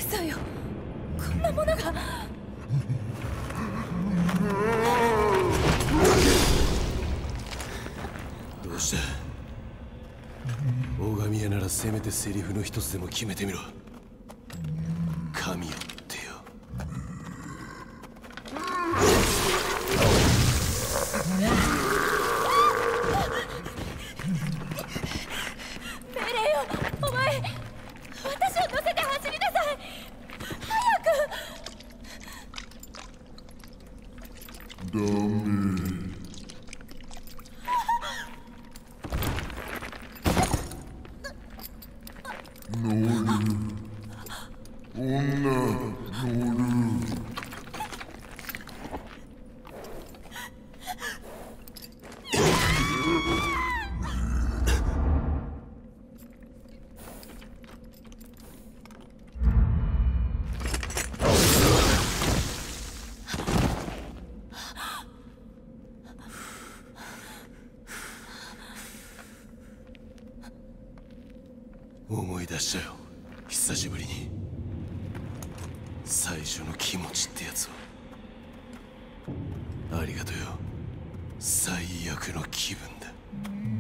嘘よ、こんなものが。 どうした？大神屋ならせめてセリフの一つでも決めてみろ。神よってよ。 命令よ、お前。私を乗せて走りなさい。早く。 ダメ。乗る。女乗る。 思い出したよ、久しぶりに。最初の気持ちってやつを。ありがとよ。最悪の気分だ。